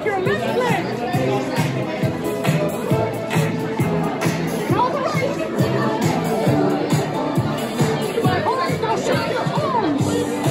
your left leg. Now the right. All right, now shake your arms.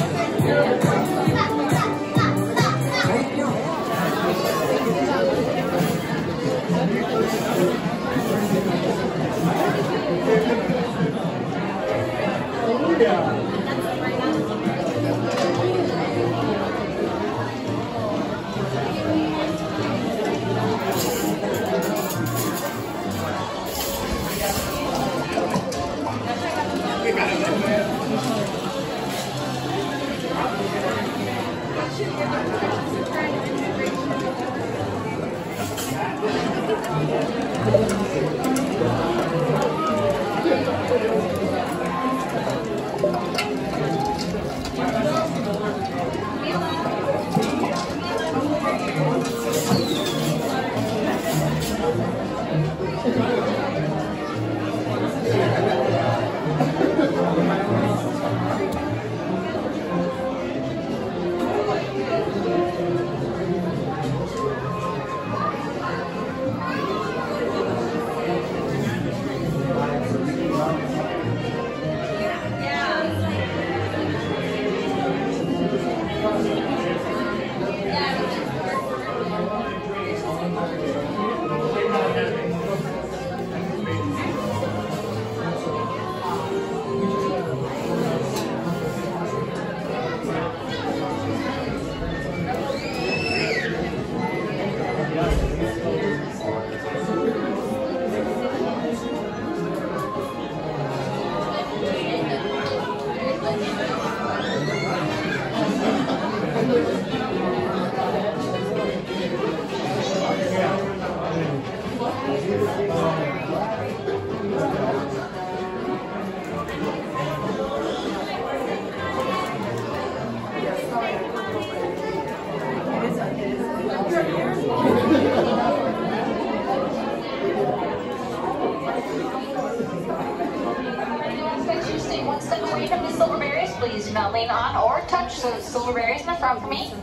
Please do not lean on or touch the silverberries in the front for me.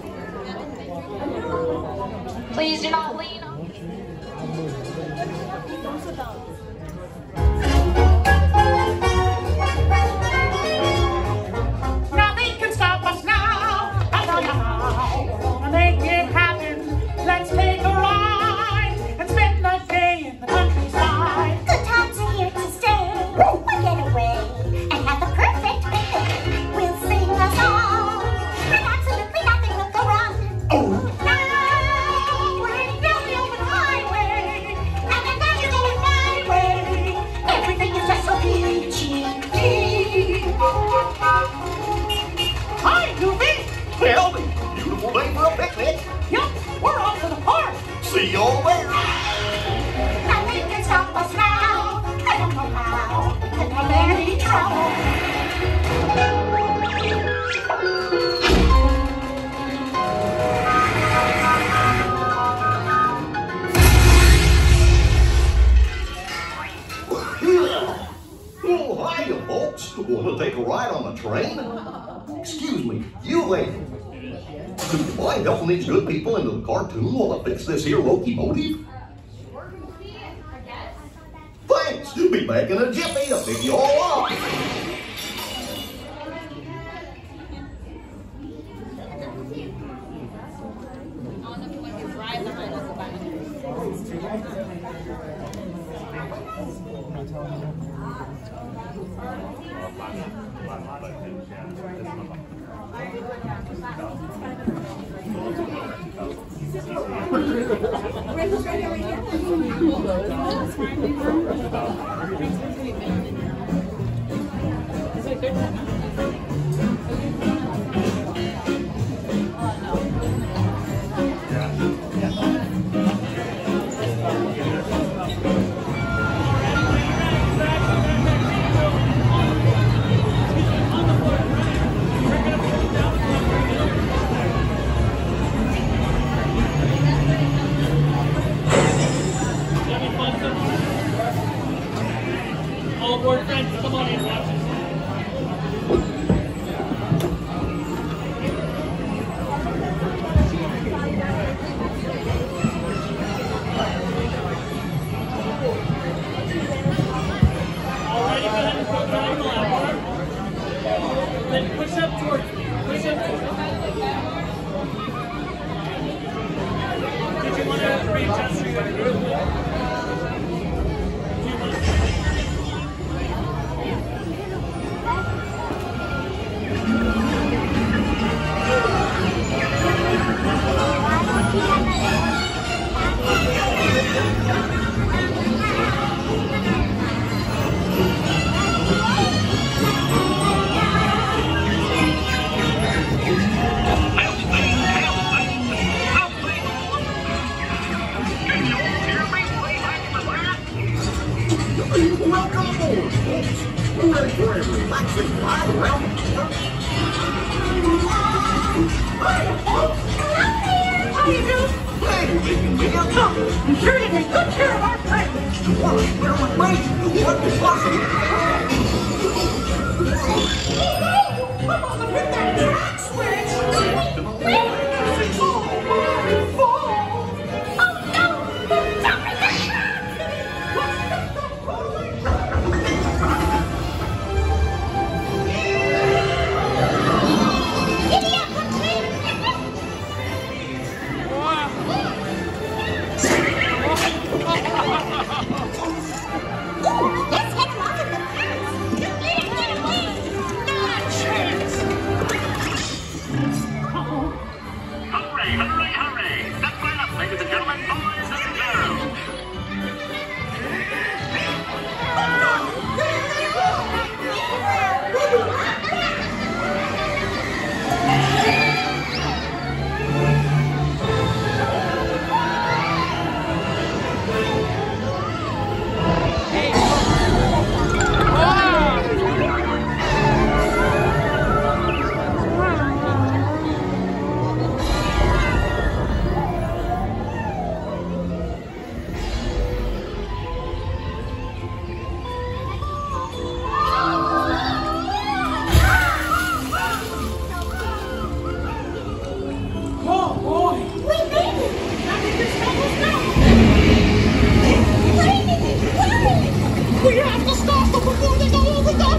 Please do not lean on. Nothing can stop us now. I know how. Gonna make it happen. Let's take a ride and spend the day in the countryside. Good times are here to stay. We'll get away and have the perfect picnic. We'll sing a song and absolutely nothing will go wrong. Now we're heading down the open highway, and then you're going my way. Everything is just so peachy. Hi, Goofy. Well, beautiful day for a picnic. Yup, we're off to the park. See you all there. Nothing can stop us now. I don't know how. Could have any trouble. Oh, hiya, folks. Want to take a ride on the train? Excuse me, you lady. Do you mind helping these good people into the cartoon while I fix this here locomotive? Thanks. Be back in a jiffy to pick you all up. All aboard How you doing? Hey, making me up. You sure you take good care of our friends? What is possible? I must have hit that track switch. We have to stop them before they go over the...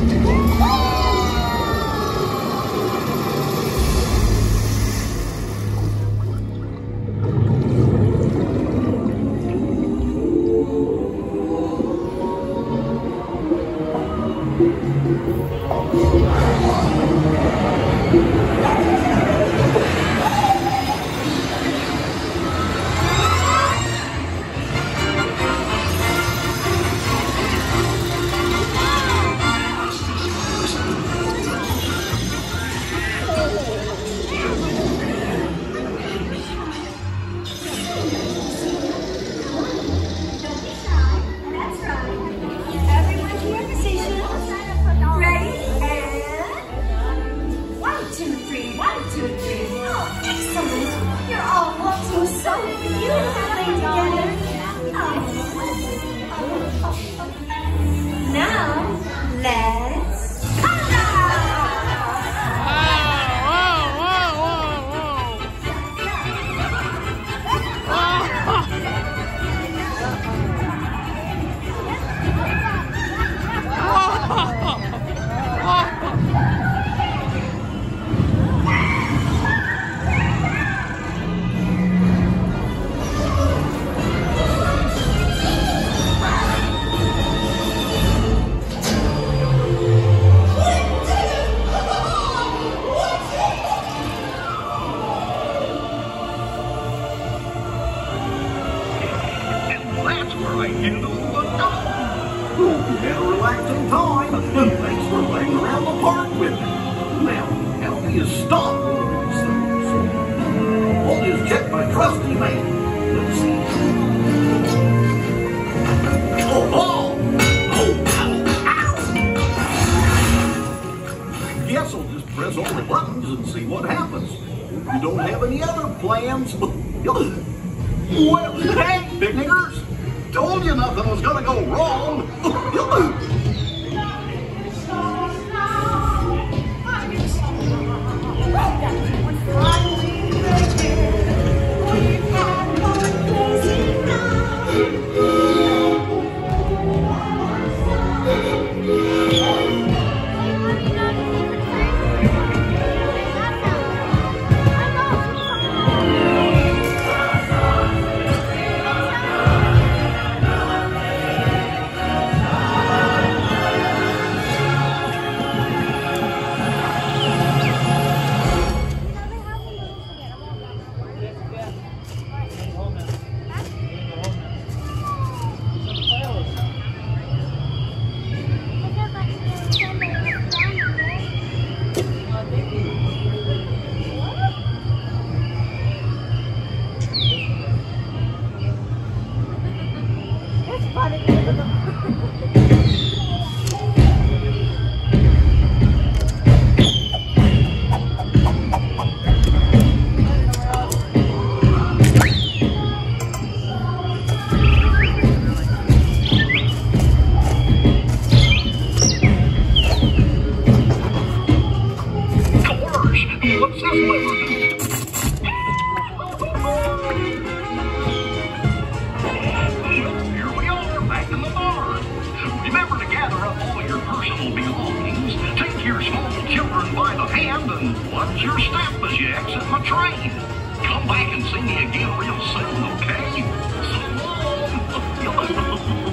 Well, hey, big niggers! Told you nothing was gonna go wrong! my train. Come back and see me again real soon, okay? So long.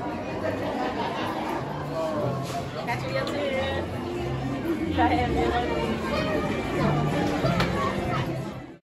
Catch you up there.